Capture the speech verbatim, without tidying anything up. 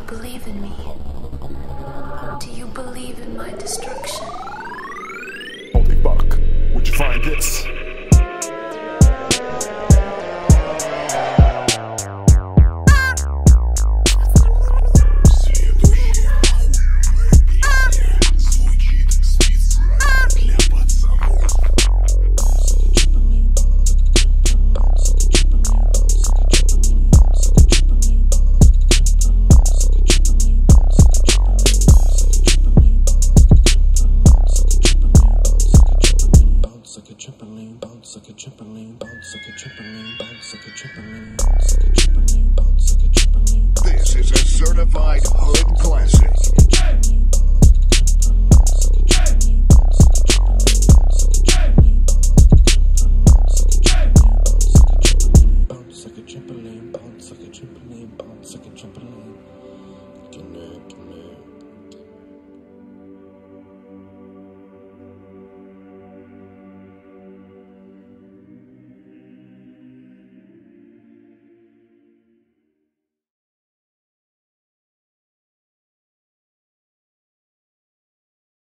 believe in me? Do you believe in my destruction? Holy fuck, where'd you find this? Like a trampoline, bounce like a trampoline, bounce like a trampoline, bounce like a trampoline, bounce like a trampoline. This is a certified hood classic. Bounce like a trampoline, bounce like a trampoline, bounce like a trampoline.